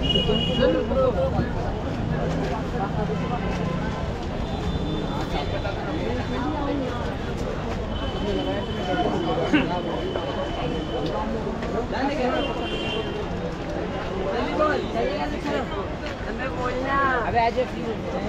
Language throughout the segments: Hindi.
अबे आज फ्री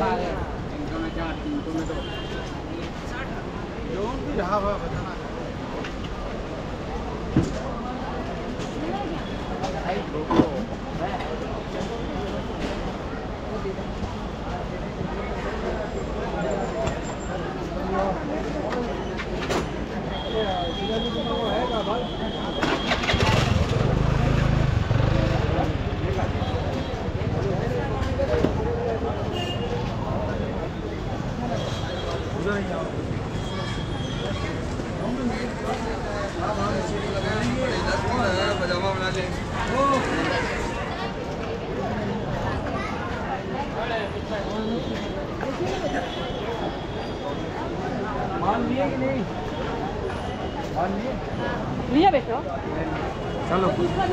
लिया बेटा चलो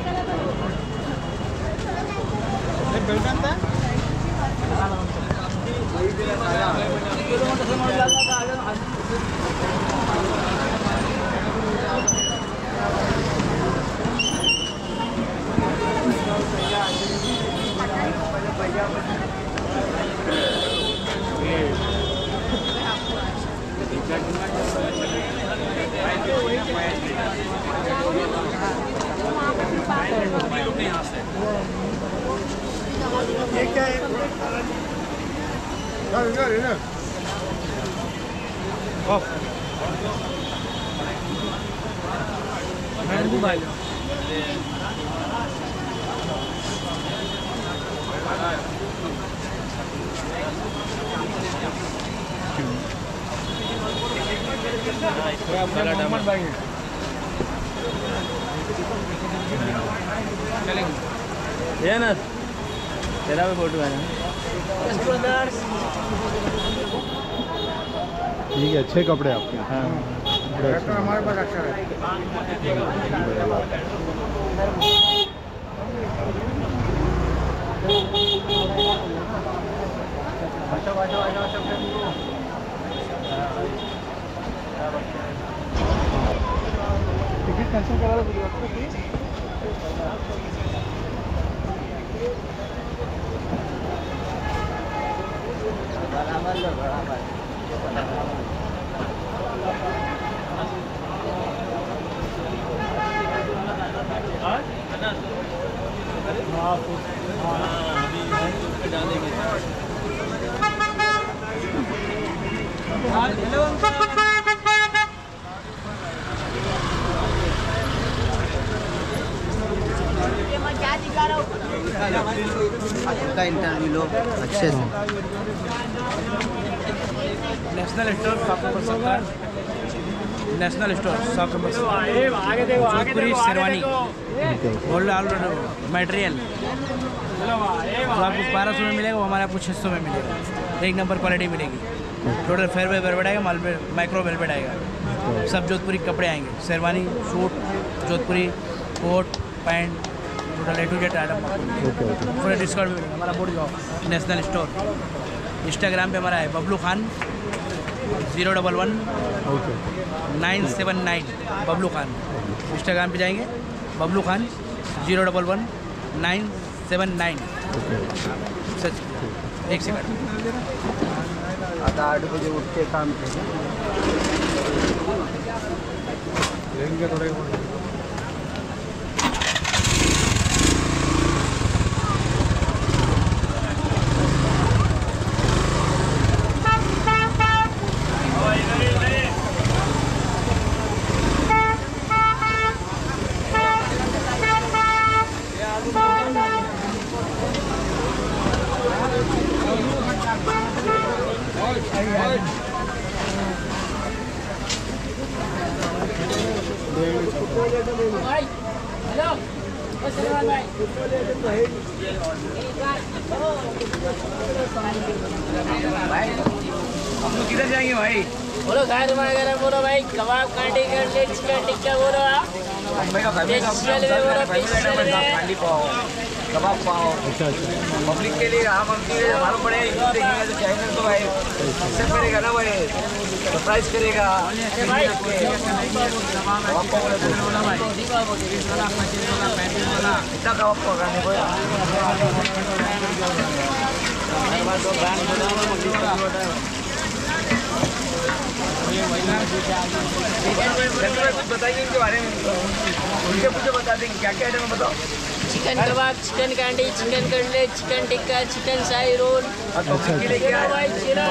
ये क्या है? ये ना तेरा भी फोटो है ना। ठीक है, अच्छे कपड़े आपके। हाँ हमारे पास अच्छा है। टिकट कैंसिल करा दो प्लीज। का इंटरव्यू लो अच्छे से। National Store shop number 70, National Store shop number 70, Jodhpuri sherwani gold all material जो आपको 1200 में मिलेगा वो हमारे आपको 600 में मिलेगा। एक नंबर क्वालिटी मिलेगी। टोटल फेयर वेलवेट आएगा, माल माइक्रो वेलवेट आएगा। सब जोधपुरी कपड़े आएंगे, sherwani, suit, Jodhpuri, coat, pant, total A to Z item पूरा डिस्काउंट मिलेगा। हमारा बोर्ड जाओ नेशनल स्टोर। इंस्टाग्राम पे हमारा है बबलू खान 011 979 बबलू खान। इंस्टाग्राम पे जाएंगे बबलू खान 011 979। सच एक सेकंड। आता 8 बजे उठ के काम लेंगे थोड़े। हेलो हम लोग किधर जाएंगे भाई? बोलो घर वगैरह बोलो भाई, कबाब कांटी कटलेट चिकन टिक्का बोलो आप। मुंबई का फैमिली का खाली पाओ, कबाब पाओ। पब्लिक के लिए हम मालूम पड़ेगा, यूट्यूब देखेंगे तो चैनल तो भाई एक्सेप्ट करेगा ना भाई, सरप्राइज करेगा। इतना कबाब पकाने को बताइए इनके बारे में, उनके मुझे बता देंगे क्या क्या आइटम बताओ। Chicken kebab, chicken candy, chicken cutlet, chicken tikka, chicken shahi roll. अच्छा भाई चिरा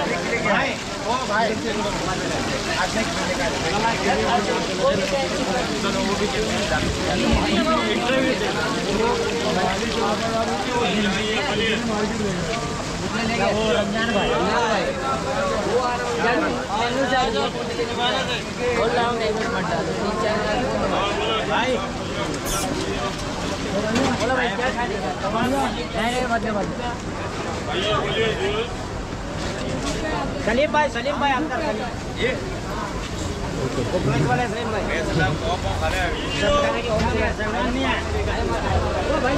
रमजान भाई बोल रहा हूँ, मत डालो बोलो भाई क्या खाने का? सलीम भाई अंदर ये वाले सलीम भाई भाई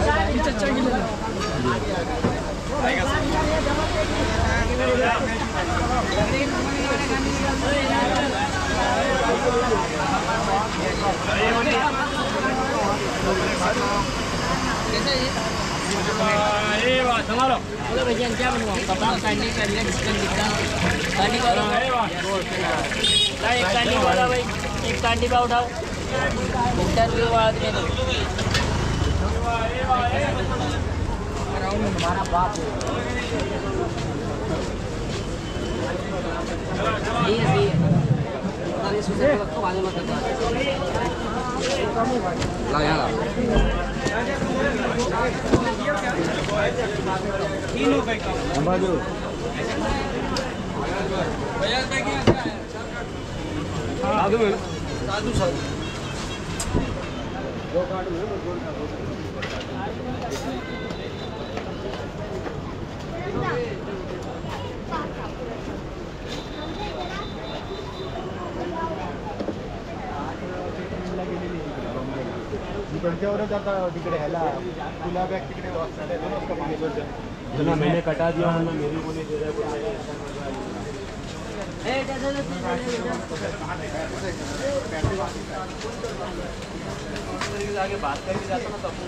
बोलो भैया क्या बनवाऊँ? Kebab, candy, cutlet, chicken tikka. Candy वाला एक कांडी वाला भाई, एक कांडी बा उठाओ। इंटरव्यू बाद में दो। हमारा बाप साधु साधु जाता तिकडे ह्याला तुला बॅग तिकडे ना मैंने कटा दिया ना मेरे को नहीं दे रहा आगे बात करके जाता ना तब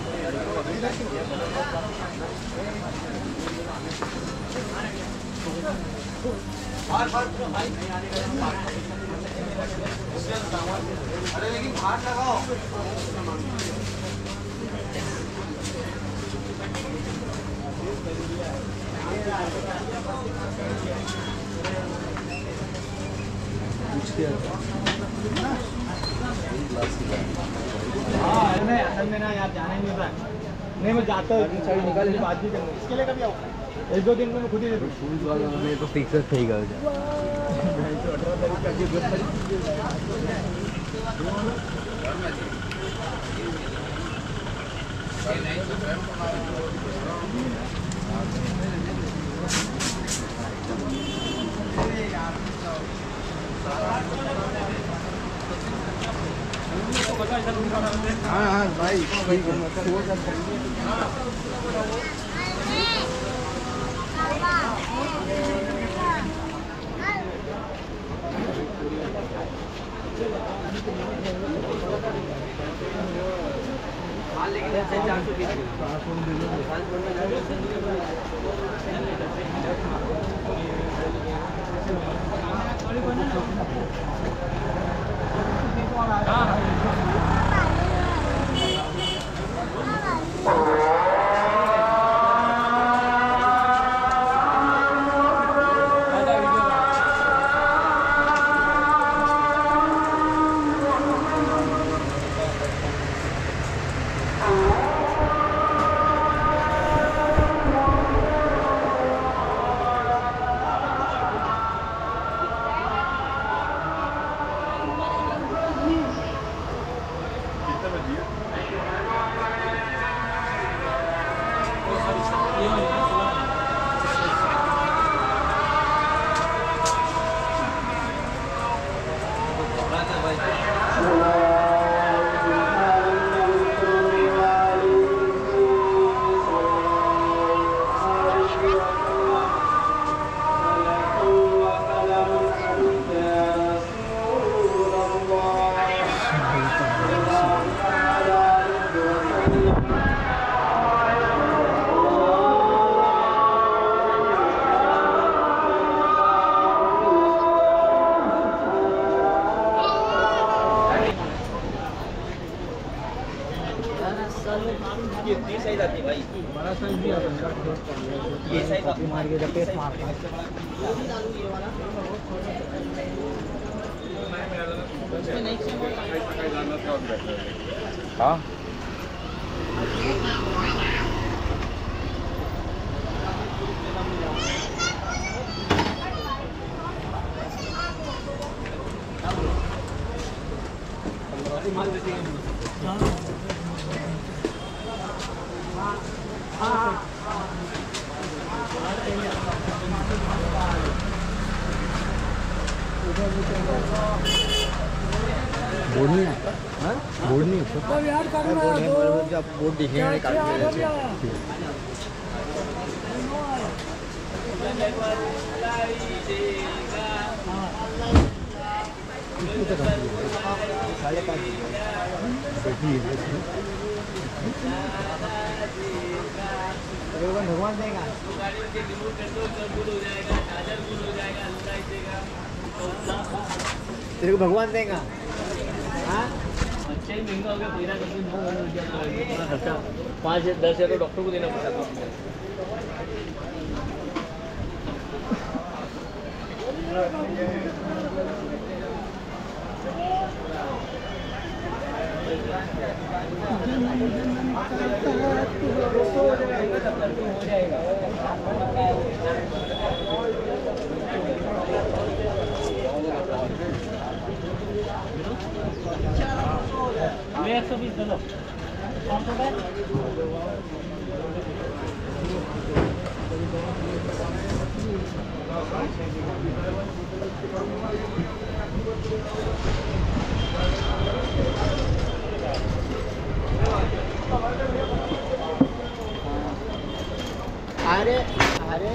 अरे लेकिन भात लगाओ। असल में ना यार जाना ही नहीं था। नहीं मैं जाता हूँ निकाल बात भी करनी इसके लिए कभी आऊँ 1-2 दिन में मैं खुद ही शूज वाला में तो फिक्स થઈ ગયો છે। हाँ भाई मार के जब पेट मारता है हाँ बोर्ड नहीं आता बोर्ड नहीं आता जब बोर्ड दिखेगा काट भगवान देगा तेरे को भगवान देगा हाँ अच्छा ही महंगा हो गया 13 खर्चा 5-10 हज़ार तो डॉक्टर को देना पड़ता था ले 120 चलो अरे अरे